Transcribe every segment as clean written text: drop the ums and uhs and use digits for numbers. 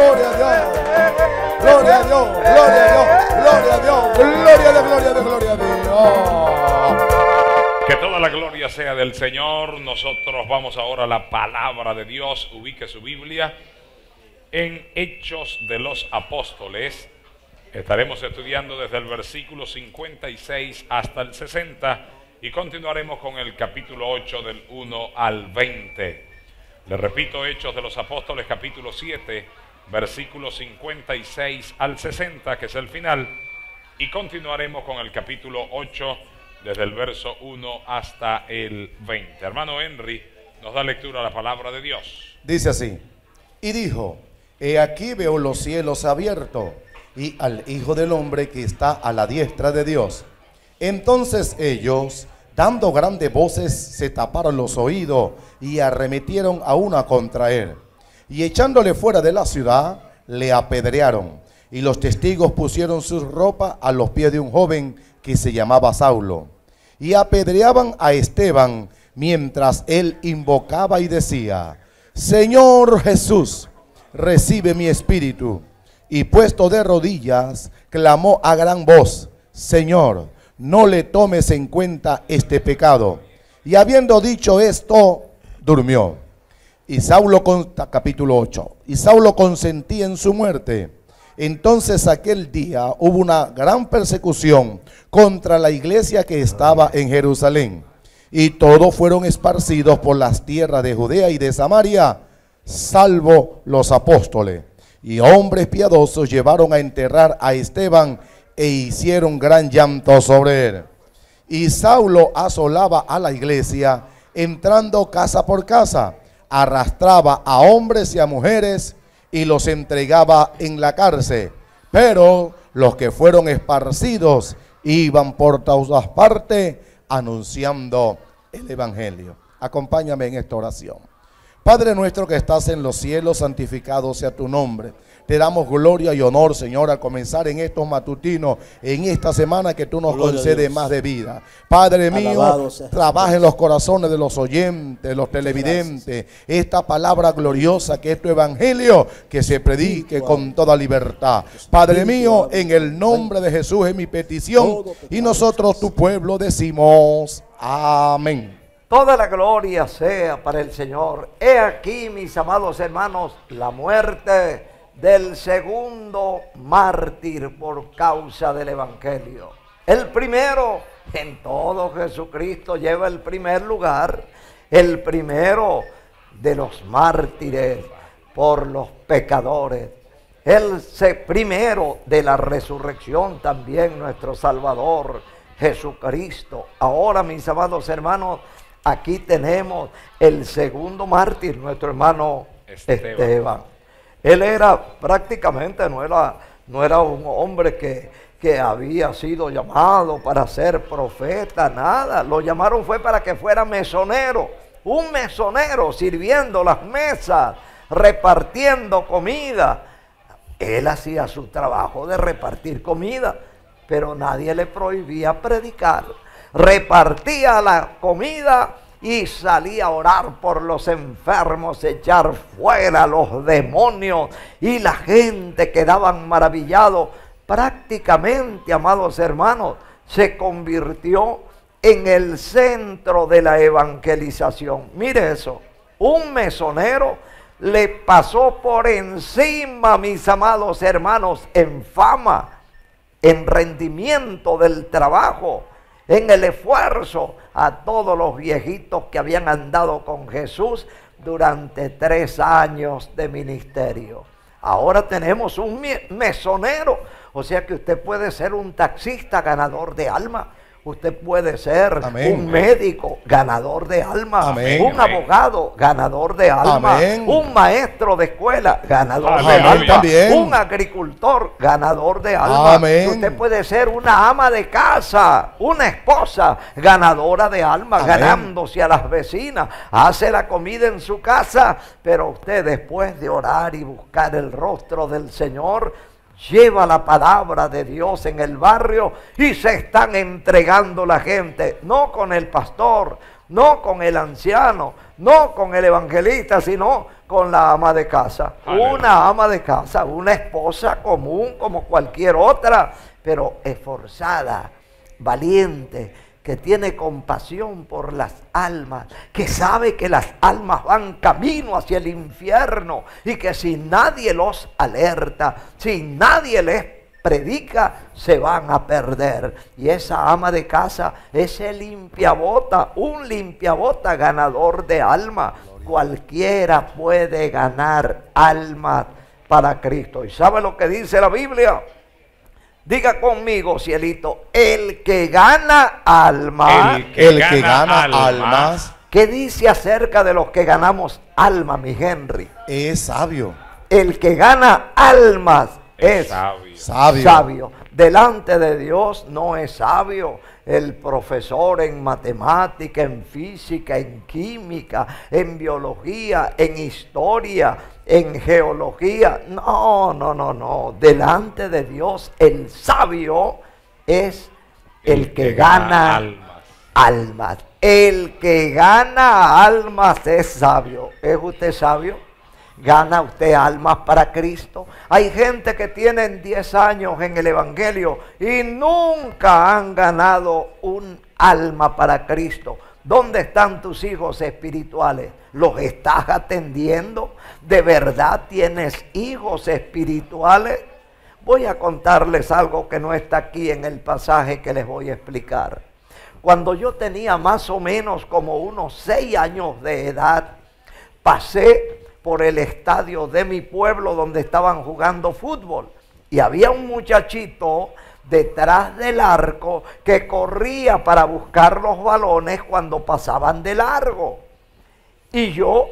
gloria a Dios, gloria a Dios, gloria a Dios, gloria a Dios, gloria a Dios, gloria a Dios, gloria a Dios. Que toda la gloria sea del Señor. Nosotros vamos ahora a la palabra de Dios. Ubique su Biblia en Hechos de los Apóstoles. Estaremos estudiando desde el versículo 56 hasta el 60 y continuaremos con el capítulo 8 del 1 al 20. Le repito, Hechos de los Apóstoles capítulo 7, versículos 56 al 60, que es el final, y continuaremos con el capítulo 8 desde el verso 1 hasta el 20. Hermano Henry nos da lectura a la palabra de Dios. Dice así: y dijo: he aquí veo los cielos abiertos y al Hijo del Hombre que está a la diestra de Dios. Entonces ellos, dando grandes voces, se taparon los oídos y arremetieron a una contra él. Y echándole fuera de la ciudad, le apedrearon. Y los testigos pusieron sus ropas a los pies de un joven que se llamaba Saulo. Y apedreaban a Esteban mientras él invocaba y decía: Señor Jesús, recibe mi espíritu. Y puesto de rodillas, clamó a gran voz: Señor, no le tomes en cuenta este pecado. Y habiendo dicho esto, durmió. Y Saulo, capítulo 8, y Saulo consentía en su muerte. Entonces aquel día hubo una gran persecución contra la iglesia que estaba en Jerusalén. Y todos fueron esparcidos por las tierras de Judea y de Samaria, salvo los apóstoles. Y hombres piadosos llevaron a enterrar a Esteban e hicieron gran llanto sobre él. Y Saulo asolaba a la iglesia, entrando casa por casa, arrastraba a hombres y a mujeres y los entregaba en la cárcel. Pero los que fueron esparcidos iban por todas partes anunciando el evangelio. Acompáñame en esta oración. Padre nuestro que estás en los cielos, santificado sea tu nombre. Te damos gloria y honor, Señor, al comenzar en estos matutinos, en esta semana que tú nos concedes más de vida. Padre mío, trabaja en los corazones de los oyentes, los televidentes, esta palabra gloriosa que es tu evangelio, que se predique con toda libertad. Padre mío, en el nombre de Jesús es mi petición y nosotros tu pueblo decimos amén. Toda la gloria sea para el Señor. He aquí, mis amados hermanos, la muerte del segundo mártir por causa del evangelio. El primero en todo, Jesucristo lleva el primer lugar, el primero de los mártires por los pecadores, el primero de la resurrección también, nuestro Salvador Jesucristo. Ahora, mis amados hermanos, aquí tenemos el segundo mártir, nuestro hermano Esteban. Él era prácticamente, no era un hombre que había sido llamado para ser profeta, nada. Lo llamaron fue para que fuera mesonero, un mesonero sirviendo las mesas, repartiendo comida. Él hacía su trabajo de repartir comida, pero nadie le prohibía predicar. Repartía la comida y salía a orar por los enfermos, echar fuera los demonios, y la gente quedaban maravillados. Prácticamente, amados hermanos, se convirtió en el centro de la evangelización. Mire eso, un mesonero le pasó por encima, mis amados hermanos, en fama, en rendimiento del trabajo, en el esfuerzo, a todos los viejitos que habían andado con Jesús durante 3 años de ministerio. Ahora tenemos un mesonero, o sea que usted puede ser un taxista ganador de alma. Usted puede ser un médico ganador de alma, un abogado ganador de alma, un maestro de escuela ganador de alma, un agricultor ganador de alma. Usted puede ser una ama de casa, una esposa ganadora de alma, ganándose a las vecinas, hace la comida en su casa, pero usted, después de orar y buscar el rostro del Señor, lleva la palabra de Dios en el barrio y se están entregando la gente, no con el pastor, no con el anciano, no con el evangelista, sino con la ama de casa. Aleluya. Una ama de casa, una esposa común como cualquier otra, pero esforzada, valiente, que tiene compasión por las almas, que sabe que las almas van camino hacia el infierno y que si nadie los alerta, si nadie les predica, se van a perder. Y esa ama de casa es el limpiabota, un limpiabota ganador de almas. Cualquiera puede ganar almas para Cristo. ¿Y sabe lo que dice la Biblia? Diga conmigo, cielito, el que gana almas. El que gana almas ¿Qué dice acerca de los que ganamos almas, mi Henry? es sabio. El que gana almas es sabio. sabio. Delante de Dios no es sabio el profesor en matemática, en física, en química, en biología, en historia, en geología. No. Delante de Dios el sabio es el que gana almas. El que gana almas es sabio. ¿Es usted sabio? ¿Gana usted almas para Cristo? Hay gente que tienen 10 años en el Evangelio y nunca han ganado un alma para Cristo. ¿Dónde están tus hijos espirituales? ¿Los estás atendiendo? ¿De verdad tienes hijos espirituales? Voy a contarles algo que no está aquí en el pasaje que les voy a explicar. Cuando yo tenía más o menos como unos 6 años de edad, pasé por el estadio de mi pueblo donde estaban jugando fútbol. Y había un muchachito detrás del arco que corría para buscar los balones cuando pasaban de largo. Y yo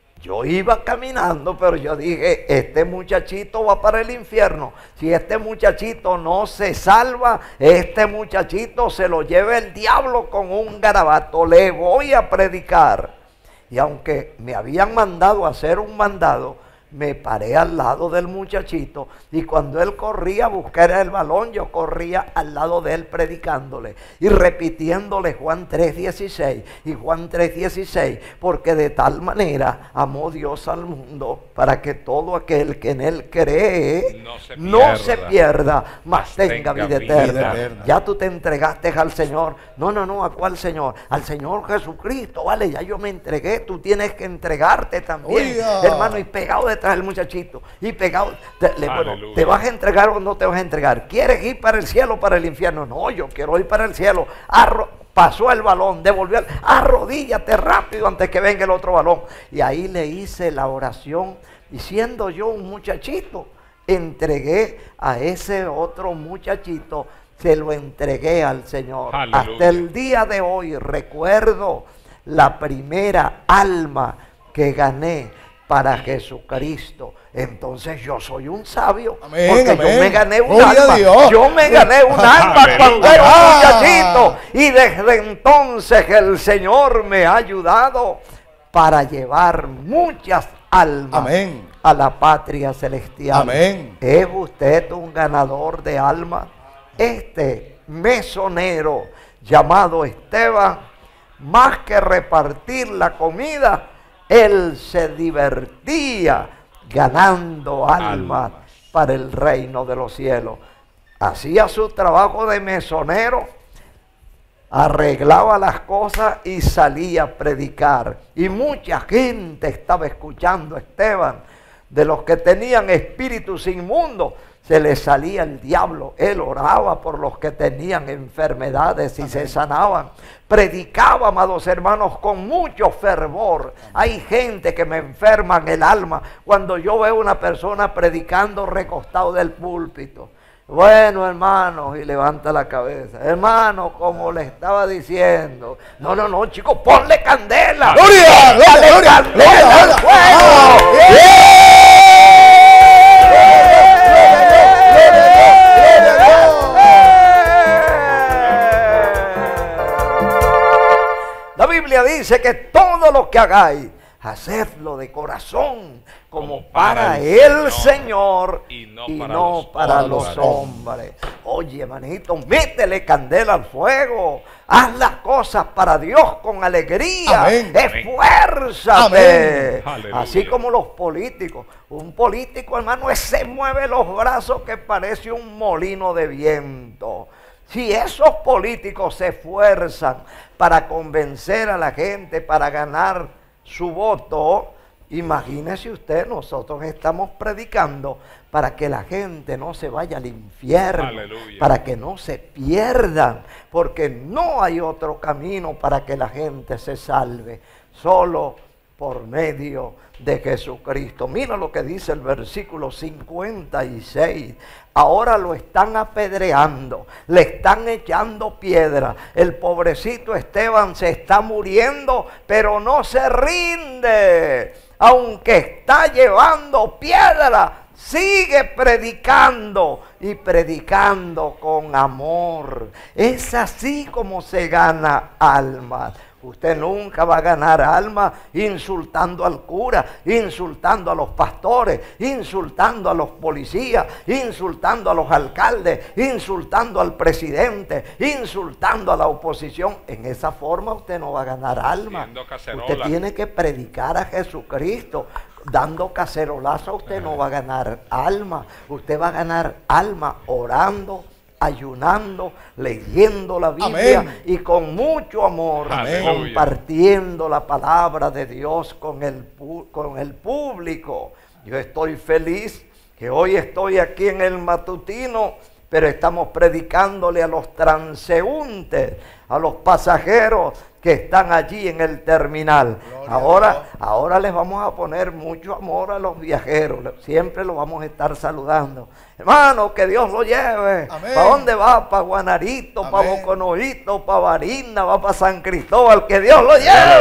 iba caminando, pero yo dije, este muchachito va para el infierno. Si este muchachito no se salva, este muchachito se lo lleva el diablo con un garabato. Le voy a predicar. Y aunque me habían mandado a hacer un mandado, me paré al lado del muchachito y cuando él corría a buscar el balón, yo corría al lado de él predicándole y repitiéndole Juan 3:16 y Juan 3:16, porque de tal manera amó Dios al mundo para que todo aquel que en él cree no se pierda, mas tenga vida eterna. Ya tú te entregaste al Señor. No, ¿a cuál Señor? Al Señor Jesucristo, vale, ya yo me entregué, tú tienes que entregarte también, hermano, y pegado detrás del muchachito, y pegado, bueno, ¿te vas a entregar o no te vas a entregar? ¿Quieres ir para el cielo o para el infierno? No, yo quiero ir para el cielo. Pasó el balón, devolvió, arrodíllate rápido antes que venga el otro balón. Y ahí le hice la oración, y siendo yo un muchachito, entregué a ese otro muchachito, se lo entregué al Señor. Aleluya. Hasta el día de hoy recuerdo la primera alma que gané para Jesucristo. Entonces yo soy un sabio, amén, porque amén. Yo me gané un Gloria alma. a Dios. Yo me gané un alma cuando era un muchachito, y desde entonces el Señor me ha ayudado para llevar muchas almas, amén, a la patria celestial. Amén. ¿Es usted un ganador de almas? Este mesonero llamado Esteban, más que repartir la comida, él se divertía ganando almas para el reino de los cielos. Hacía su trabajo de mesonero, arreglaba las cosas y salía a predicar. Y mucha gente estaba escuchando a Esteban. De los que tenían espíritus inmundos, se les salía el diablo. Él oraba por los que tenían enfermedades y amén, se sanaban. Predicaba, amados hermanos, con mucho fervor. Hay gente que me enferma en el alma cuando yo veo una persona predicando recostado del púlpito. Bueno, hermano, y levanta la cabeza. Hermano, como le estaba diciendo. No, chicos, ponle candela. ¡Gloria! ¡Candela al fuego! La Biblia dice que todo lo que hagáis, hacedlo de corazón, como para el Señor y no para los hombres. Oye, hermanito, métele candela al fuego. Haz las cosas para Dios con alegría. Amén. Esfuérzate. Amén. Así como los políticos. Un político, hermano, ese mueve los brazos que parece un molino de viento. Si esos políticos se esfuerzan para convencer a la gente, para ganar su voto, imagínese usted, nosotros estamos predicando para que la gente no se vaya al infierno, Aleluya. para que no se pierdan, porque no hay otro camino para que la gente se salve, solo por medio de Jesucristo. Mira lo que dice el versículo 56. Ahora lo están apedreando, le están echando piedra. El pobrecito Esteban se está muriendo, pero no se rinde. Aunque está llevando piedra, sigue predicando y predicando con amor. Es así como se gana almas. Usted nunca va a ganar alma insultando al cura, insultando a los pastores, insultando a los policías, insultando a los alcaldes, insultando al presidente, insultando a la oposición. En esa forma usted no va a ganar alma. Usted tiene que predicar a Jesucristo. Dando cacerolazo usted no va a ganar alma. Usted va a ganar alma orando, ayunando, leyendo la Biblia. Amén. Y con mucho amor, Amén. Compartiendo la palabra de Dios con el público. Yo estoy feliz que hoy estoy aquí en el matutino, pero estamos predicándole a los transeúntes, a los pasajeros que están allí en el terminal. Ahora les vamos a poner mucho amor a los viajeros. Siempre los vamos a estar saludando. Hermano, que Dios lo lleve. ¿Para dónde va? Para Guanarito, para Boconoito, para Barina, va para San Cristóbal. Que Dios lo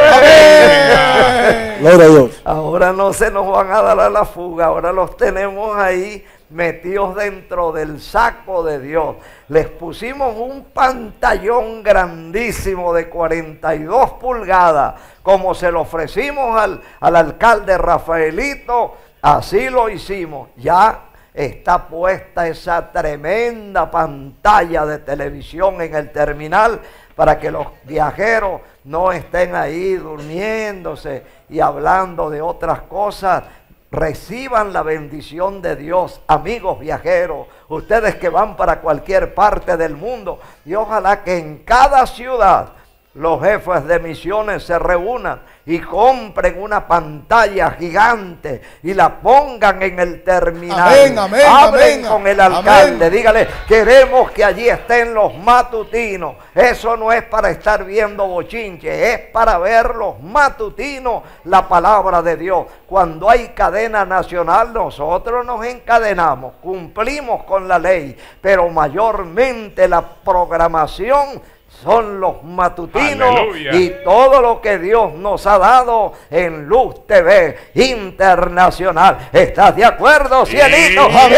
lleve. Gloria a Dios. Ahora no se nos van a dar a la fuga. Ahora los tenemos ahí metidos dentro del saco de Dios. Les pusimos un pantallón grandísimo de 42 pulgadas, como se lo ofrecimos al alcalde Rafaelito, así lo hicimos. Ya está puesta esa tremenda pantalla de televisión en el terminal para que los viajeros no estén ahí durmiéndose y hablando de otras cosas. Reciban la bendición de Dios, amigos viajeros, ustedes que van para cualquier parte del mundo, y ojalá que en cada ciudad los jefes de misiones se reúnan y compren una pantalla gigante y la pongan en el terminal. Amén, amén, hablen amén, con el alcalde, amén. dígale, queremos que allí estén los matutinos. Eso no es para estar viendo bochinche, es para ver los matutinos, la palabra de Dios. Cuando hay cadena nacional, nosotros nos encadenamos, cumplimos con la ley, pero mayormente la programación son los matutinos. Aleluya. Y todo lo que Dios nos ha dado en Luz TV Internacional. ¿Estás de acuerdo, cielito? Sí.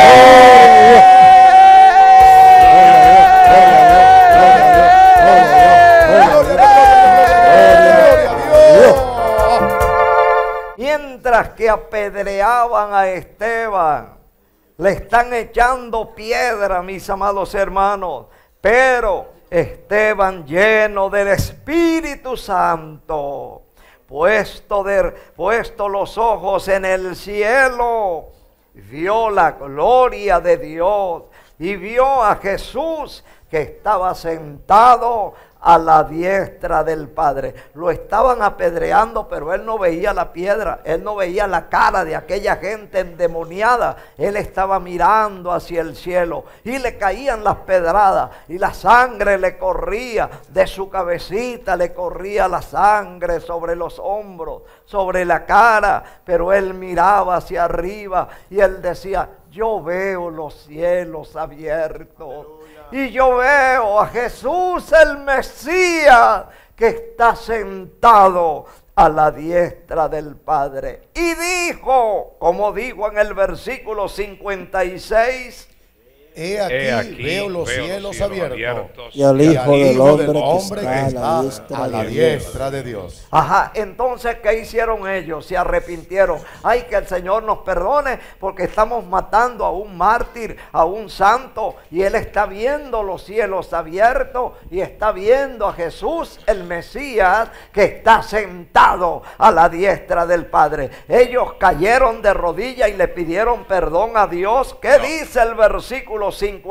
Mientras que apedreaban a Esteban, le están echando piedra, mis amados hermanos, pero Esteban, lleno del Espíritu Santo, puesto los ojos en el cielo, vio la gloria de Dios y vio a Jesús que estaba sentado a la diestra del Padre. Lo estaban apedreando, pero él no veía la piedra, él no veía la cara de aquella gente endemoniada. Él estaba mirando hacia el cielo y le caían las pedradas y la sangre le corría de su cabecita, le corría la sangre sobre los hombros, sobre la cara, pero él miraba hacia arriba y él decía: yo veo los cielos abiertos. Y yo veo a Jesús el Mesías que está sentado a la diestra del Padre. Y dijo, como dijo en el versículo 56, He aquí veo los cielos abiertos y al Hijo del Hombre que está a la diestra de Dios. Ajá, entonces, ¿qué hicieron ellos? Se arrepintieron. Ay, que el Señor nos perdone porque estamos matando a un mártir, a un santo, y él está viendo los cielos abiertos y está viendo a Jesús, el Mesías, que está sentado a la diestra del Padre. Ellos cayeron de rodillas y le pidieron perdón a Dios. ¿Qué dice el versículo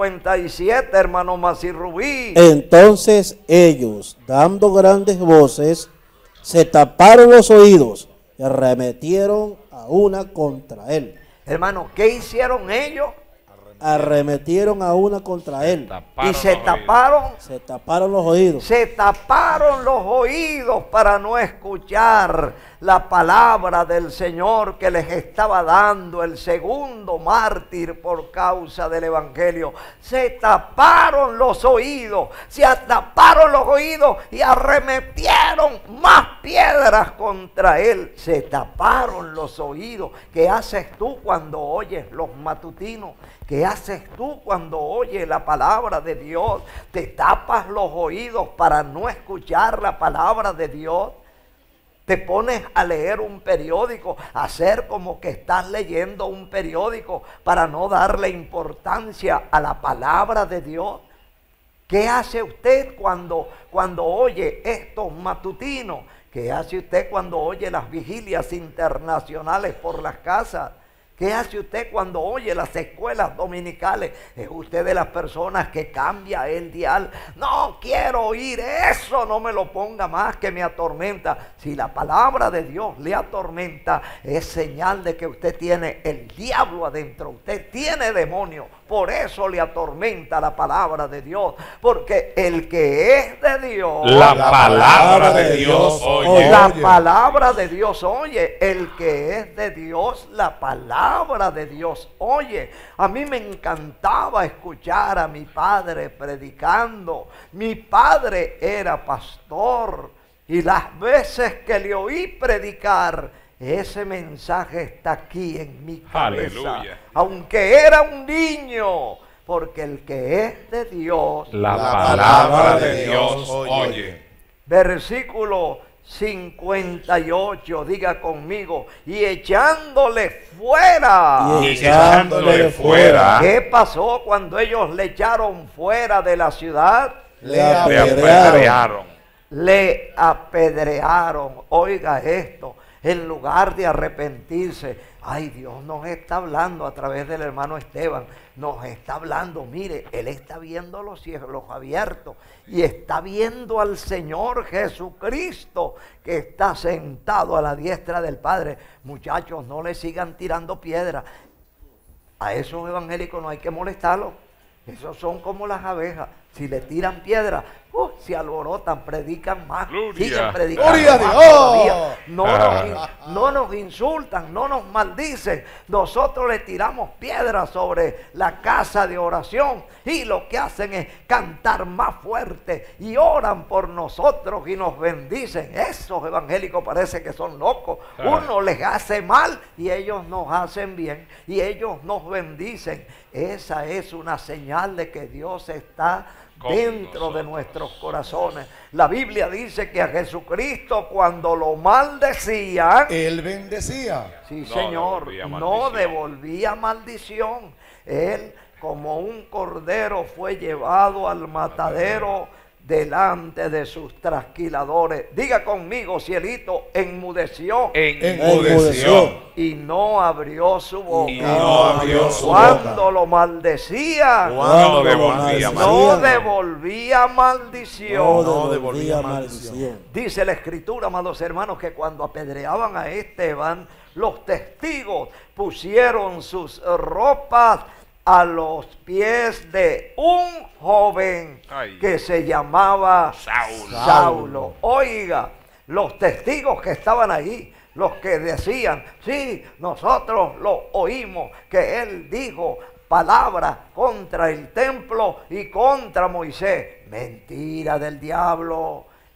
57, hermano Masirrubí? Entonces ellos, dando grandes voces, se taparon los oídos y arremetieron a una contra él. Hermano, ¿qué hicieron ellos? Arremetieron a una contra él. Y se taparon. Se taparon los oídos. Se taparon los oídos para no escuchar la palabra del Señor que les estaba dando el segundo mártir por causa del Evangelio. Se taparon los oídos, se taparon los oídos y arremetieron más piedras contra él. Se taparon los oídos. ¿Qué haces tú cuando oyes los matutinos? ¿Qué haces tú cuando oyes la palabra de Dios? ¿Te tapas los oídos para no escuchar la palabra de Dios? ¿Te pones a leer un periódico, a hacer como que estás leyendo un periódico para no darle importancia a la palabra de Dios? ¿Qué hace usted cuando oye estos matutinos? ¿Qué hace usted cuando oye las vigilias internacionales por las casas? ¿Qué hace usted cuando oye las escuelas dominicales? ¿Es usted de las personas que cambia el dial? No quiero oír eso, no me lo ponga más, que me atormenta. Si la palabra de Dios le atormenta, es señal de que usted tiene el diablo adentro. Usted tiene demonio. Por eso le atormenta la palabra de Dios. Porque el que es de Dios, la palabra de Dios oye. La palabra de Dios oye. El que es de Dios, la palabra de Dios oye. A mí me encantaba escuchar a mi padre predicando. Mi padre era pastor y las veces que le oí predicar, ese mensaje está aquí en mi cabeza. Aleluya. Aunque era un niño, porque el que es de Dios, la palabra de Dios oye. Versículo 58, diga conmigo, y echándole fuera. Y echándole fuera. ¿Qué pasó cuando ellos le echaron fuera de la ciudad? Le apedrearon. Le apedrearon. Oiga esto, en lugar de arrepentirse, ay, Dios nos está hablando a través del hermano Esteban, nos está hablando, mire, él está viendo los cielos abiertos y está viendo al Señor Jesucristo que está sentado a la diestra del Padre. Muchachos, no le sigan tirando piedras. A esos evangélicos no hay que molestarlos. Esos son como las abejas. Si le tiran piedras, se alborotan, predican más, siguen predicando. ¡Gloria a más Dios! todavía. No nos insultan, no nos maldicen. Nosotros le tiramos piedras sobre la casa de oración y lo que hacen es cantar más fuerte y oran por nosotros y nos bendicen. Esos evangélicos parece que son locos. Uno les hace mal y ellos nos hacen bien y ellos nos bendicen. Esa es una señal de que Dios está dentro de nuestros corazones. La Biblia dice que a Jesucristo, cuando lo maldecían, Él bendecía. sí, No Señor, devolvía no maldición. devolvía maldición. Él, como un cordero, fue llevado al matadero delante de sus trasquiladores. Diga conmigo, cielito, enmudeció. Enmudeció. Y no abrió su boca. Y no abrió su Cuando lo maldecían, No devolvía no devolvía maldición. No devolvía maldición. Dice la Escritura, amados hermanos, que cuando apedreaban a Esteban, los testigos pusieron sus ropas a los pies de un joven que se llamaba Saulo. Oiga, los testigos que estaban ahí, los que decían, sí, nosotros lo oímos, que él dijo palabras contra el templo y contra Moisés. Mentira del diablo.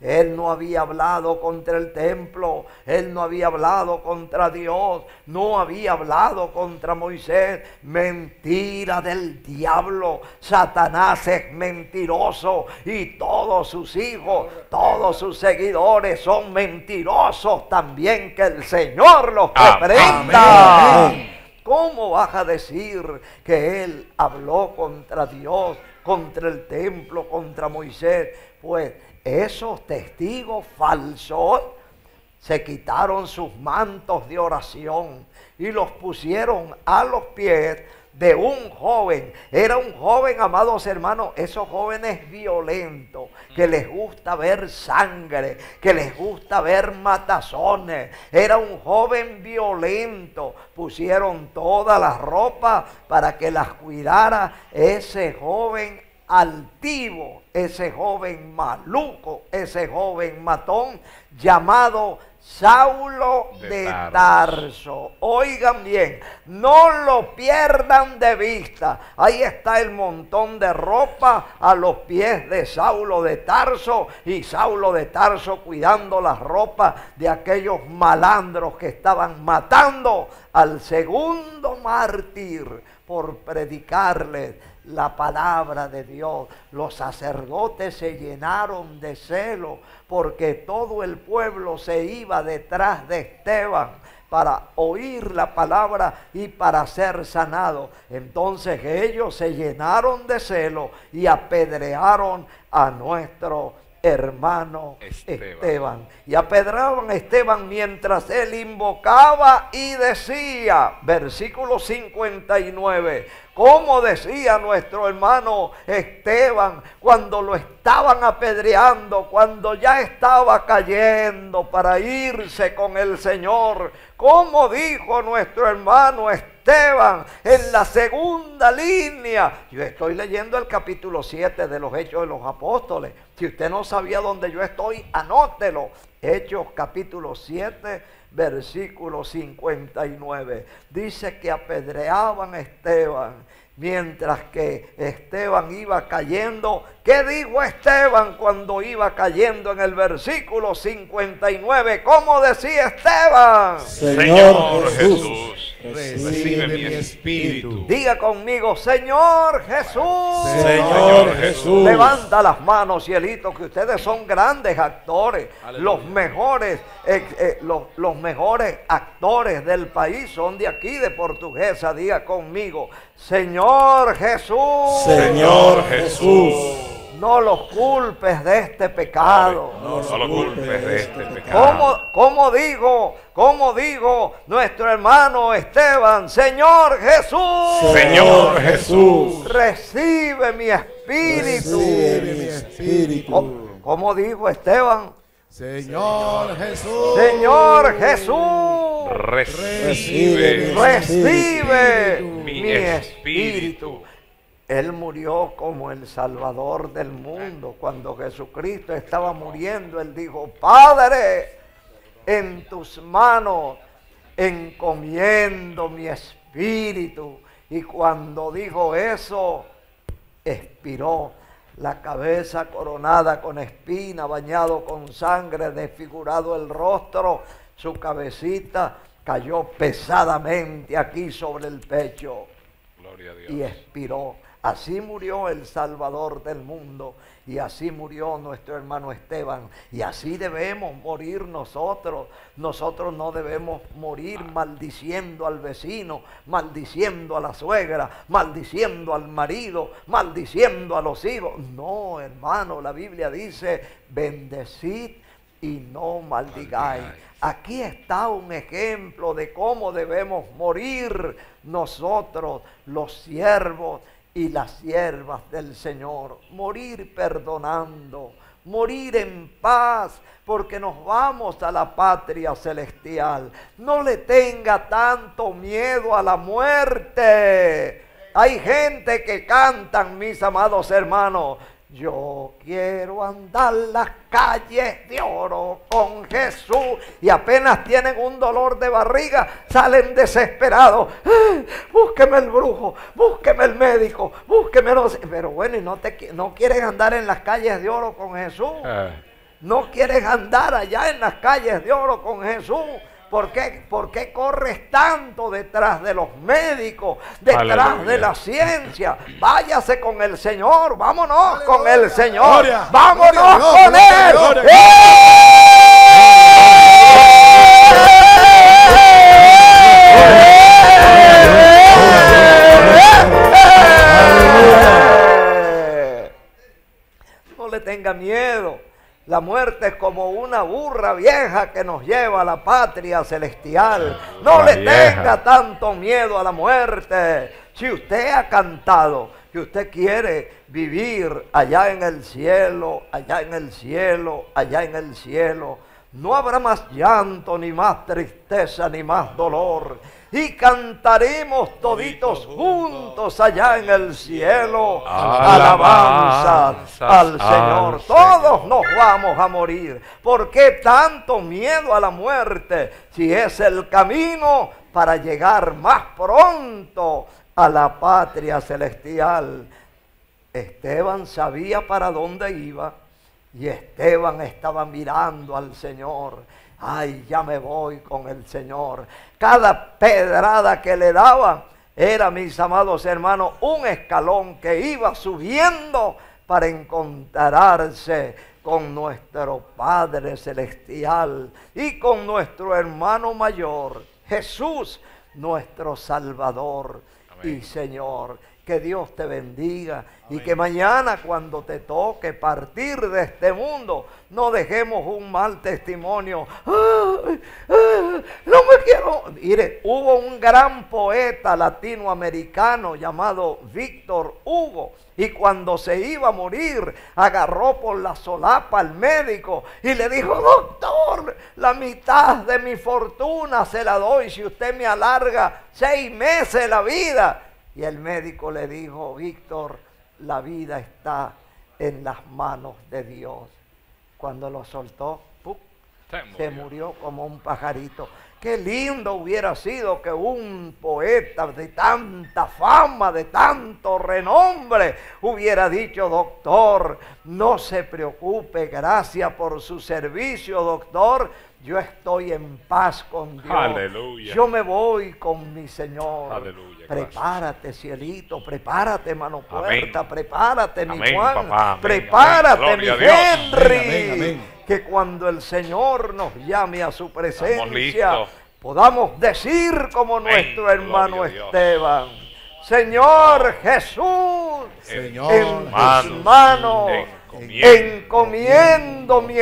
Él no había hablado contra el templo, él no había hablado contra Dios, no había hablado contra Moisés. Mentira del diablo. Satanás es mentiroso y todos sus hijos, todos sus seguidores son mentirosos también. Que el Señor los reprenda. ¿Cómo vas a decir que él habló contra Dios, contra el templo, contra Moisés? Pues esos testigos falsos se quitaron sus mantos de oración y los pusieron a los pies de un joven. Era un joven, amados hermanos, esos jóvenes violentos, que les gusta ver sangre, que les gusta ver matazones. Era un joven violento. Pusieron todas las ropas para que las cuidara ese joven altivo, ese joven maluco, ese joven matón llamado Saulo de Tarso. Oigan bien, no lo pierdan de vista. Ahí está el montón de ropa a los pies de Saulo de Tarso, y Saulo de Tarso cuidando las ropas de aquellos malandros que estaban matando al segundo mártir por predicarles la palabra de Dios. Los sacerdotes se llenaron de celo porque todo el pueblo se iba detrás de Esteban para oír la palabra y para ser sanado. Entonces ellos se llenaron de celo y apedrearon a nuestro hermano Esteban. Y apedreaban a Esteban mientras él invocaba y decía, versículo 59, ¿cómo decía nuestro hermano Esteban cuando lo estaban apedreando, cuando ya estaba cayendo para irse con el Señor? ¿Cómo dijo nuestro hermano Esteban en la segunda línea? Yo estoy leyendo el capítulo 7 de los Hechos de los Apóstoles. Si usted no sabía dónde yo estoy, anótelo. Hechos capítulo 7, versículo 59. Dice que apedreaban a Esteban mientras que Esteban iba cayendo. ¿Qué dijo Esteban cuando iba cayendo en el versículo 59? ¿Cómo decía Esteban? Señor Jesús, recibe mi espíritu. Diga conmigo, Señor Jesús. Señor Jesús. Levanta las manos, cielito, que ustedes son grandes actores. Los mejores actores del país son de aquí, de Portuguesa. Diga conmigo, Señor Jesús. Señor Jesús. No los culpes de este pecado. No los culpes de este pecado. ¿Cómo digo nuestro hermano Esteban? Señor Jesús. Señor Jesús. Recibe mi espíritu. Recibe mi espíritu. ¿Cómo dijo Esteban? Señor Jesús. Señor Jesús. Recibe Mi espíritu. Él murió como el Salvador del mundo. Cuando Jesucristo estaba muriendo, Él dijo, Padre, en tus manos encomiendo mi espíritu. Y cuando dijo eso, expiró. La cabeza coronada con espina, bañado con sangre, desfigurado el rostro, su cabecita cayó pesadamente aquí sobre el pecho. Gloria a Dios. Y expiró. Así murió el Salvador del mundo, y así murió nuestro hermano Esteban, y así debemos morir nosotros. Nosotros no debemos morir maldiciendo al vecino, maldiciendo a la suegra, maldiciendo al marido, maldiciendo a los hijos. No, hermano, la Biblia dice, bendecid y no maldigáis. Aquí está un ejemplo de cómo debemos morir nosotros, los siervos y las siervas del Señor. Morir perdonando, morir en paz, porque nos vamos a la patria celestial. No le tenga tanto miedo a la muerte. Hay gente que cantan, mis amados hermanos, yo quiero andar las calles de oro con Jesús, y apenas tienen un dolor de barriga, salen desesperados. Búsqueme el brujo, búsqueme el médico, búsqueme no sé. Pero bueno, y no quieren andar en las calles de oro con Jesús. no quieres andar allá en las calles de oro con Jesús. ¿Por qué corres tanto detrás de los médicos, detrás Aleluya. de la ciencia? Váyase con el Señor, vámonos Aleluya. con el Señor, Gloria, vámonos gloria a Dios, con gloria, Él. gloria. No le tenga miedo. La muerte es como una burra vieja que nos lleva a la patria celestial. No La le vieja. tenga tanto miedo a la muerte. Si usted ha cantado que usted quiere vivir allá en el cielo, allá en el cielo, allá en el cielo, no habrá más llanto, ni más tristeza, ni más dolor. Y cantaremos toditos juntos allá en el cielo alabanzas al Señor. Todos nos vamos a morir. ¿Por qué tanto miedo a la muerte? Si es el camino para llegar más pronto a la patria celestial. Esteban sabía para dónde iba. Y Esteban estaba mirando al Señor. Ay, ya me voy con el Señor. Cada pedrada que le daba era, mis amados hermanos, un escalón que iba subiendo para encontrarse con nuestro Padre Celestial y con nuestro hermano mayor, Jesús, nuestro Salvador y Señor. Que Dios te bendiga. Amén. Y que mañana, cuando te toque partir de este mundo, no dejemos un mal testimonio. ¡Ay, ay, no me quiero! Mire, hubo un gran poeta latinoamericano llamado Víctor Hugo. Y cuando se iba a morir, agarró por la solapa al médico y le dijo: doctor, la mitad de mi fortuna se la doy si usted me alarga 6 meses la vida. Y el médico le dijo: Víctor, la vida está en las manos de Dios. Cuando lo soltó, ¡pum!, se murió como un pajarito. Qué lindo hubiera sido que un poeta de tanta fama, de tanto renombre, hubiera dicho: doctor, no se preocupe, gracias por su servicio, doctor. Yo estoy en paz con Dios. Aleluya. Yo me voy con mi Señor. Aleluya. Prepárate, cielito. Prepárate, mano puerta. Amén. Prepárate, mi Amén, Juan. papá. Amén. Prepárate, Amén. mi Gloria a Dios. Henry. Amén, amén. Que cuando el Señor nos llame a su presencia, listos. podamos decir como Amén. nuestro hermano Gloria a Dios. Esteban: Señor Jesús, Señor en Jesús, tus manos encomiendo encomiendo mi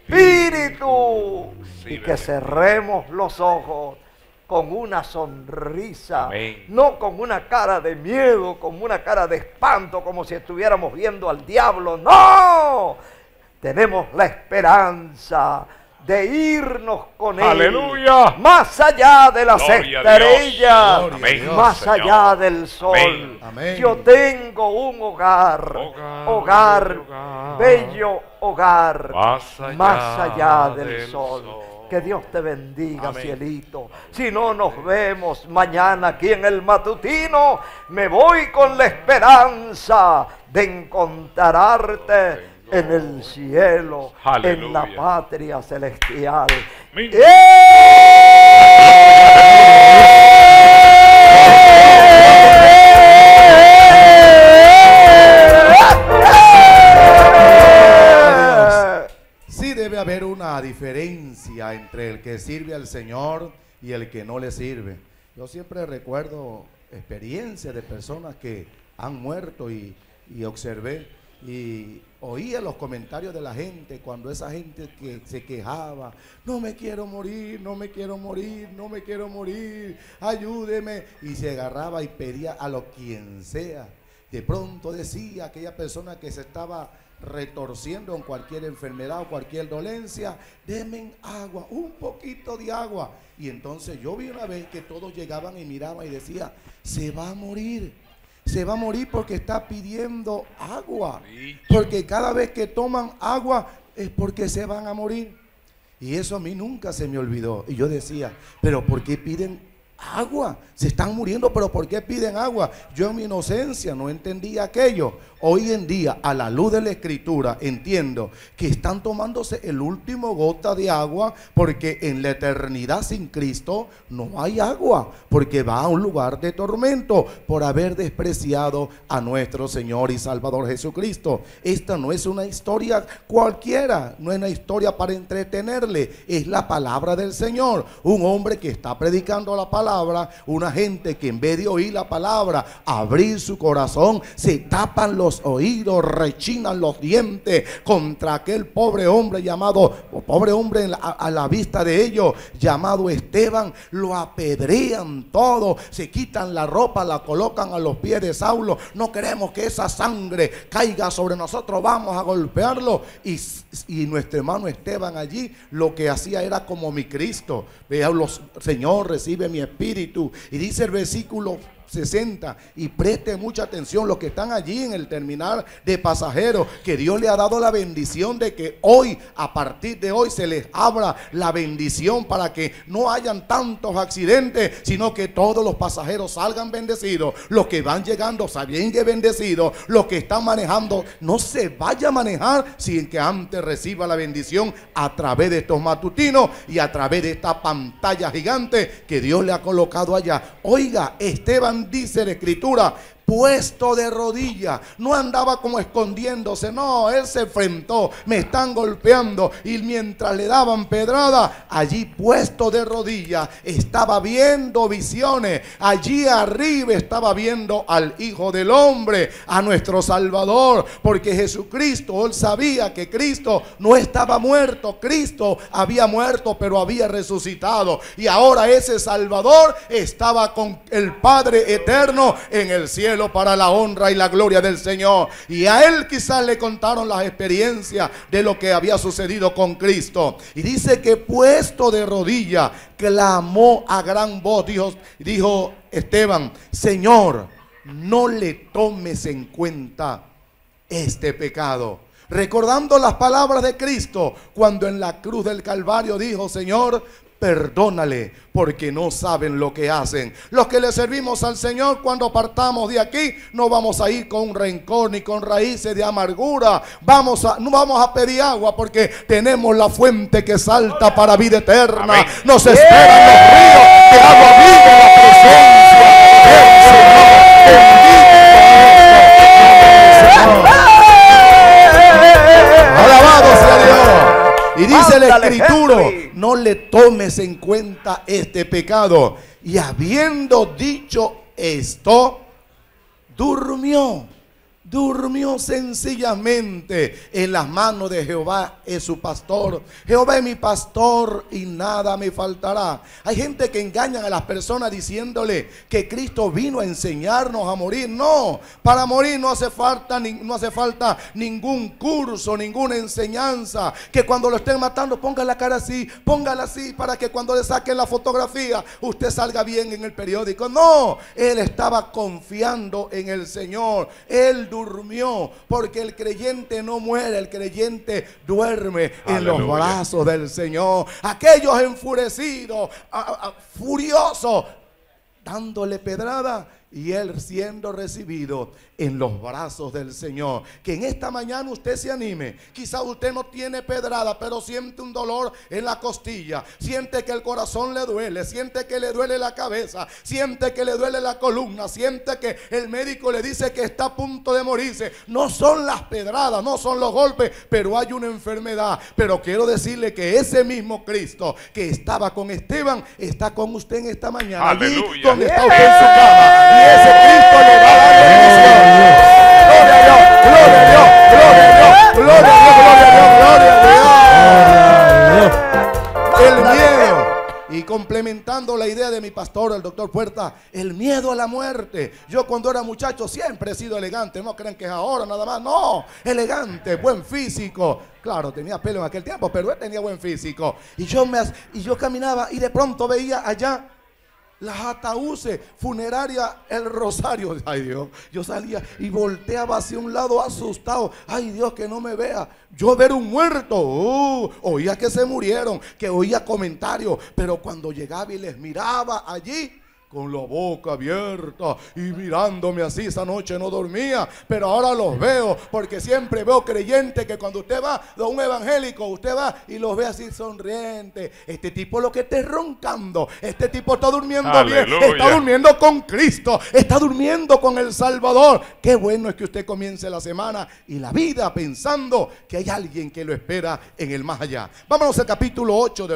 espíritu. Sí, Y que bebé. cerremos los ojos con una sonrisa, Amén. no con una cara de miedo, con una cara de espanto, como si estuviéramos viendo al diablo. ¡No! Tenemos la esperanza de irnos con Él. ¡Aleluya! Más allá de las Gloria a Dios. estrellas, Gloria a Dios, más Señor. allá del sol. Amén. Amén. Yo tengo un hogar, Hogar, bello hogar, más allá del del sol. sol. Que Dios te bendiga, Amén. cielito. Si no nos vemos mañana aquí en el matutino, me voy con la esperanza de encontrarte en el cielo, en la Aleluya. patria celestial. Amén. Sí debe haber una diferencia entre el que sirve al Señor y el que no le sirve. Yo siempre recuerdo experiencias de personas que han muerto y observé y oía los comentarios de la gente cuando esa gente que se quejaba: no me quiero morir, no me quiero morir, no me quiero morir, ayúdeme, y se agarraba y pedía a lo quien sea. De pronto decía aquella persona que se estaba retorciendo en cualquier enfermedad o cualquier dolencia: denme agua, un poquito de agua. Y entonces yo vi una vez que todos llegaban y miraban y decía: se va a morir. Se va a morir porque está pidiendo agua. Porque cada vez que toman agua es porque se van a morir. Y eso a mí nunca se me olvidó. Y yo decía: pero ¿por qué piden agua? Se están muriendo, pero ¿por qué piden agua? Yo en mi inocencia no entendía aquello. hoy en día, a la luz de la Escritura, entiendo que están tomándose el último gota de agua, porque en la eternidad sin Cristo no hay agua, porque va a un lugar de tormento por haber despreciado a nuestro Señor y Salvador Jesucristo. Esta no es una historia cualquiera, no es una historia para entretenerle, es la palabra del Señor. Un hombre que está predicando la palabra, una gente que en vez de oír la palabra, abrir su corazón, se tapan los oídos, rechinan los dientes contra aquel pobre hombre llamado, pobre hombre a la vista de ellos, llamado Esteban. Lo apedrean todo, se quitan la ropa, la colocan a los pies de Saulo. No queremos que esa sangre caiga sobre nosotros, vamos a golpearlo. Y nuestro hermano Esteban allí lo que hacía era como mi Cristo. Vea, Señor, recibe mi espíritu. Y dice el versículo 60, y preste mucha atención los que están allí en el terminal de pasajeros, que Dios le ha dado la bendición de que hoy, a partir de hoy, se les abra la bendición para que no hayan tantos accidentes, sino que todos los pasajeros salgan bendecidos, los que van llegando salgan bendecidos, los que están manejando no se vaya a manejar sin que antes reciba la bendición a través de estos matutinos y a través de esta pantalla gigante que Dios le ha colocado allá. Oiga, Esteban, dice la Escritura, puesto de rodillas, no andaba como escondiéndose, no, él se enfrentó, me están golpeando, y mientras le daban pedrada, allí puesto de rodillas, estaba viendo visiones, allí arriba estaba viendo al Hijo del Hombre, a nuestro Salvador, porque Jesucristo, él sabía que Cristo no estaba muerto, Cristo había muerto, pero había resucitado, y ahora ese Salvador estaba con el Padre eterno en el cielo, para la honra y la gloria del Señor. Y a él quizás le contaron las experiencias de lo que había sucedido con Cristo. Y dice que puesto de rodillas, clamó a gran voz. Dijo Esteban: Señor, no le tomes en cuenta este pecado. Recordando las palabras de Cristo cuando en la cruz del Calvario dijo: Señor, perdónale, porque no saben lo que hacen. Los que le servimos al Señor, cuando partamos de aquí, no vamos a ir con rencor ni con raíces de amargura. No vamos a pedir agua, porque tenemos la fuente que salta para vida eterna. Amén. Nos esperan los ríos de agua viva en la presencia del Señor. Alabado sea Dios. Y dice la Escritura: no le tomes en cuenta este pecado. Y habiendo dicho esto, durmió sencillamente en las manos de Jehová es su pastor. Jehová es mi pastor y nada me faltará. Hay gente que engañan a las personas diciéndole que Cristo vino a enseñarnos a morir. No, para morir no hace falta ningún curso, ninguna enseñanza. Que cuando lo estén matando, ponga la cara así, póngala así, para que cuando le saquen la fotografía usted salga bien en el periódico. No, él estaba confiando en el Señor. Él durmió, porque el creyente no muere, el creyente duerme. Aleluya. En los brazos del Señor. Aquellos enfurecidos, furiosos, dándole pedrada, y él siendo recibido en los brazos del Señor. Que en esta mañana usted se anime. Quizá usted no tiene pedrada, pero siente un dolor en la costilla, siente que el corazón le duele, siente que le duele la cabeza, siente que le duele la columna, siente que el médico le dice que está a punto de morirse. No son las pedradas, no son los golpes, pero hay una enfermedad. Pero quiero decirle que ese mismo Cristo que estaba con Esteban está con usted en esta mañana. Allí donde está usted en su cama, y ese Cristo le va a dar bendición. Gloria a Dios, gloria a Dios, gloria a Dios, gloria a Dios, gloria a Dios, gloria a Dios. El miedo, y complementando la idea de mi pastor, el doctor Puerta, el miedo a la muerte. Yo cuando era muchacho siempre he sido elegante. No crean que es ahora nada más. No, elegante, buen físico. Claro, tenía pelo en aquel tiempo, pero él tenía buen físico. Y yo caminaba y de pronto veía allá las ataúdes funerarias, el rosario. Ay Dios, yo salía y volteaba hacia un lado asustado. Ay Dios, que no me vea. Yo ver un muerto, oía que se murieron, que oía comentarios, pero cuando llegaba y les miraba allí, con la boca abierta y mirándome así. Esa noche no dormía, pero ahora los veo, porque siempre veo creyentes que cuando usted va a un evangélico, usted va y los ve así sonrientes. Este tipo lo que está roncando, este tipo está durmiendo bien, está durmiendo con Cristo, está durmiendo con el Salvador. Qué bueno es que usted comience la semana y la vida pensando que hay alguien que lo espera en el más allá. Vámonos al capítulo 8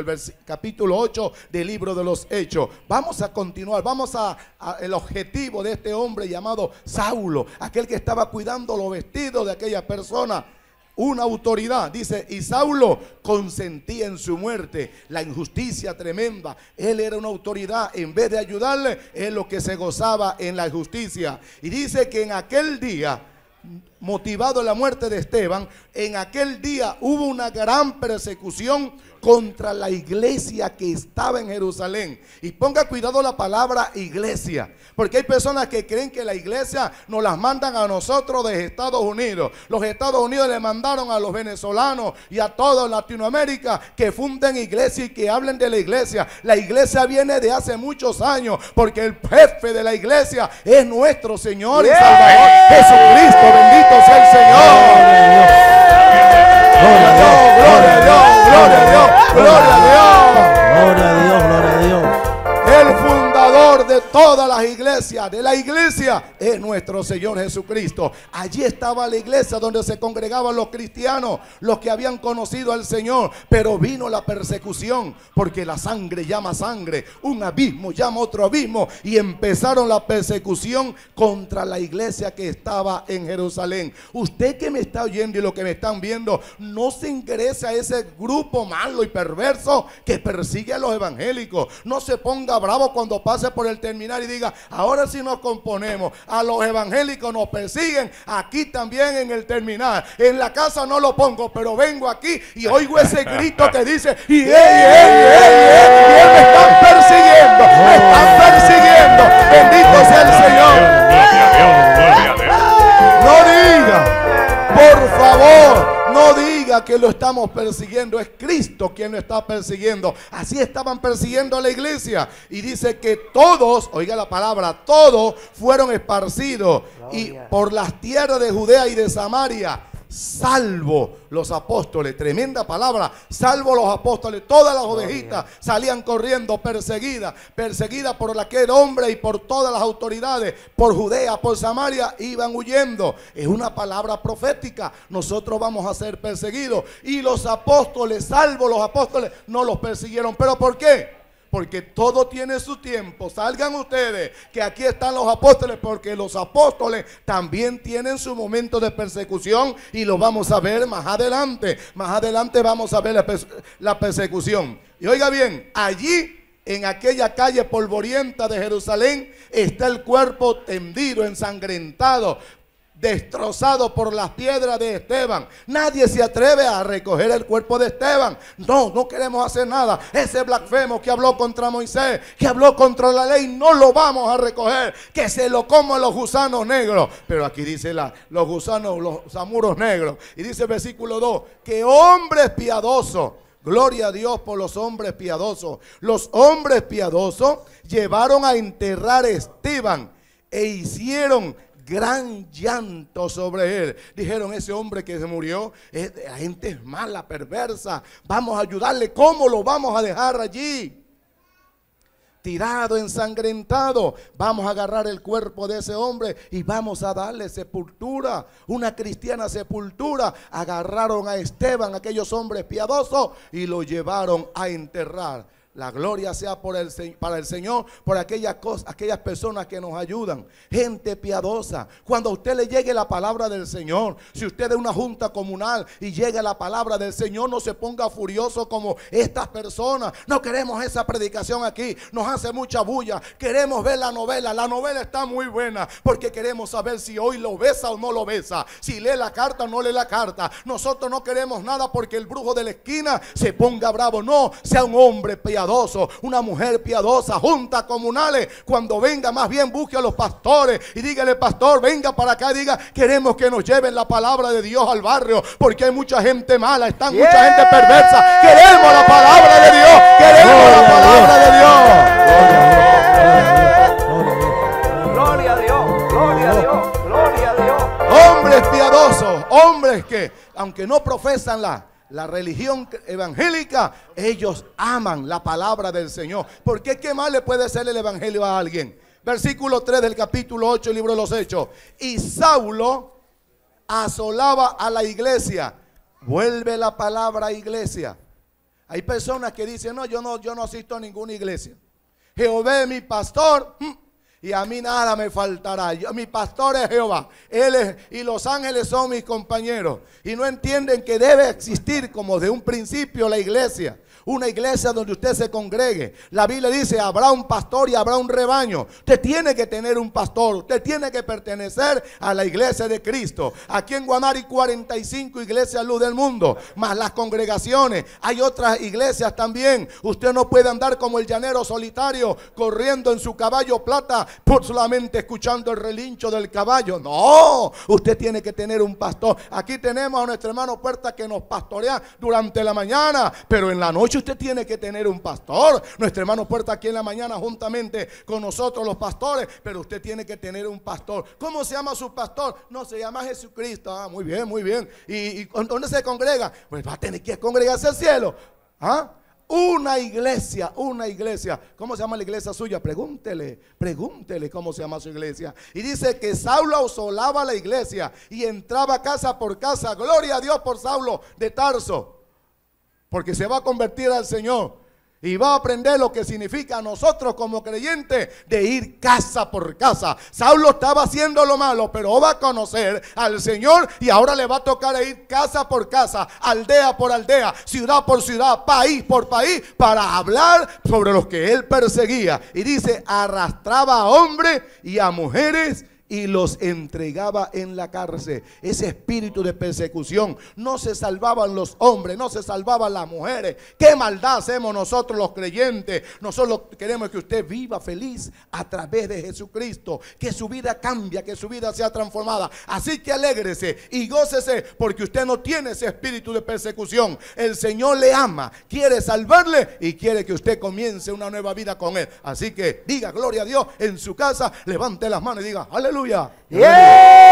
del libro de los Hechos. Vamos a continuar, vamos a el objetivo de este hombre llamado Saulo, aquel que estaba cuidando los vestidos de aquella persona. Una autoridad, dice, y Saulo consentía en su muerte, la injusticia tremenda. Él era una autoridad, en vez de ayudarle, él lo que se gozaba en la justicia. Y dice que en aquel día, motivado en la muerte de Esteban, en aquel día hubo una gran persecución contra la iglesia que estaba en Jerusalén. Y ponga cuidado la palabra iglesia, porque hay personas que creen que la iglesia nos las mandan a nosotros de Estados Unidos. Los Estados Unidos le mandaron a los venezolanos y a toda Latinoamérica que funden iglesia y que hablen de la iglesia. La iglesia viene de hace muchos años, porque el jefe de la iglesia es nuestro Señor y Salvador Jesucristo. Bendito sea el Señor. Gloria a Dios, gloria a Dios, gloria a Dios, gloria a Dios. Gloria a Dios, gloria a Dios. El fundador de todas las iglesias, de la iglesia, es nuestro Señor Jesucristo. Allí estaba la iglesia donde se congregaban los cristianos, los que habían conocido al Señor. Pero vino la persecución, porque la sangre llama sangre, un abismo llama otro abismo, y empezaron la persecución contra la iglesia que estaba en Jerusalén. Usted que me está oyendo y lo que me están viendo, no se ingrese a ese grupo malo y perverso que persigue a los evangélicos. No se ponga bravo cuando pase por el terminal y diga, ahora sí nos componemos. A los evangélicos nos persiguen aquí también en el terminal. En la casa no lo pongo, pero vengo aquí y oigo ese grito que dice, y me están persiguiendo, me están persiguiendo. Bendito sea el Señor. Gloria a Dios. No diga, por favor, no diga que lo estamos persiguiendo. Es Cristo quien lo está persiguiendo. Así estaban persiguiendo a la iglesia. Y dice que todos, oiga la palabra, todos fueron esparcidos y por las tierras de Judea y de Samaria, salvo los apóstoles. Tremenda palabra, salvo los apóstoles. Todas las ovejitas salían corriendo, perseguidas por aquel hombre y por todas las autoridades. Por Judea, por Samaria, iban huyendo. Es una palabra profética. Nosotros vamos a ser perseguidos. Y los apóstoles, salvo los apóstoles, no los persiguieron. ¿Pero por qué? Porque todo tiene su tiempo. Salgan ustedes que aquí están los apóstoles, porque los apóstoles también tienen su momento de persecución y lo vamos a ver más adelante. Más adelante vamos a ver la persecución. Y oiga bien, allí en aquella calle polvorienta de Jerusalén está el cuerpo tendido, ensangrentado, destrozado por las piedras de Esteban. Nadie se atreve a recoger el cuerpo de Esteban. No queremos hacer nada. Ese blasfemo que habló contra Moisés, que habló contra la ley, no lo vamos a recoger. Que se lo coman los gusanos negros. Pero aquí dice los gusanos, los zamuros negros. Y dice el versículo 2, que hombres piadosos, gloria a Dios por los hombres piadosos. Los hombres piadosos llevaron a enterrar a Esteban e hicieron gran llanto sobre él. Dijeron, ese hombre que se murió, la gente es mala, perversa, vamos a ayudarle. ¿Cómo lo vamos a dejar allí tirado, ensangrentado? Vamos a agarrar el cuerpo de ese hombre y vamos a darle sepultura, una cristiana sepultura. Agarraron a Esteban, aquellos hombres piadosos, y lo llevaron a enterrar. La gloria sea para el Señor, por aquellas personas que nos ayudan. Gente piadosa. Cuando a usted le llegue la palabra del Señor, si usted es una junta comunal y llega la palabra del Señor, no se ponga furioso como estas personas. No queremos esa predicación aquí, nos hace mucha bulla. Queremos ver la novela. La novela está muy buena porque queremos saber si hoy lo besa o no lo besa, si lee la carta o no lee la carta. Nosotros no queremos nada porque el brujo de la esquina se ponga bravo. No, sea un hombre piadoso, una mujer piadosa, juntas comunales. Cuando venga, más bien busque a los pastores y dígale, pastor, venga para acá, diga, queremos que nos lleven la palabra de Dios al barrio, porque hay mucha gente mala, está mucha gente perversa. Queremos la palabra de Dios, queremos la palabra de Dios. hombres que, aunque no profesan la religión evangélica, ellos aman la palabra del Señor. Porque ¿qué más le puede ser el evangelio a alguien? Versículo 3 del capítulo 8 del libro de los Hechos. Y Saulo asolaba a la iglesia. Vuelve la palabra iglesia. Hay personas que dicen, no, yo no asisto a ninguna iglesia. Jehová es mi pastor y a mí nada me faltará. Mi pastor es Jehová. Y los ángeles son mis compañeros. Y no entienden que debe existir como de un principio la iglesia. Una iglesia donde usted se congregue. La Biblia dice, habrá un pastor y habrá un rebaño. Usted tiene que tener un pastor. Usted tiene que pertenecer a la iglesia de Cristo. Aquí en Guanare hay 45 iglesias luz del mundo, más las congregaciones. Hay otras iglesias también. Usted no puede andar como el llanero solitario, corriendo en su caballo plata, por solamente escuchando el relincho del caballo. No, usted tiene que tener un pastor. Aquí tenemos a nuestro hermano Puerta que nos pastorea durante la mañana, pero en la noche usted tiene que tener un pastor. Nuestro hermano Puerta aquí en la mañana juntamente con nosotros los pastores, pero usted tiene que tener un pastor. ¿Cómo se llama su pastor? No, se llama Jesucristo. Ah, muy bien, muy bien. ¿Y dónde se congrega? Pues va a tener que congregarse al cielo. ¿Ah? Una iglesia. ¿Cómo se llama la iglesia suya? Pregúntele cómo se llama su iglesia. Y dice que Saulo asolaba la iglesia y entraba casa por casa. Gloria a Dios por Saulo de Tarso, porque se va a convertir al Señor y va a aprender lo que significa nosotros como creyentes de ir casa por casa. Saulo estaba haciendo lo malo, pero va a conocer al Señor y ahora le va a tocar ir casa por casa, aldea por aldea, ciudad por ciudad, país por país, para hablar sobre los que él perseguía. Y dice, arrastraba a hombres y a mujeres y los entregaba en la cárcel. Ese espíritu de persecución. No se salvaban los hombres, no se salvaban las mujeres. ¿Qué maldad hacemos nosotros los creyentes? Nosotros queremos que usted viva feliz a través de Jesucristo, que su vida cambie, que su vida sea transformada. Así que alégrese y gócese, porque usted no tiene ese espíritu de persecución. El Señor le ama, quiere salvarle y quiere que usted comience una nueva vida con Él. Así que diga gloria a Dios en su casa, levante las manos y diga aleluya. ¡Yeah!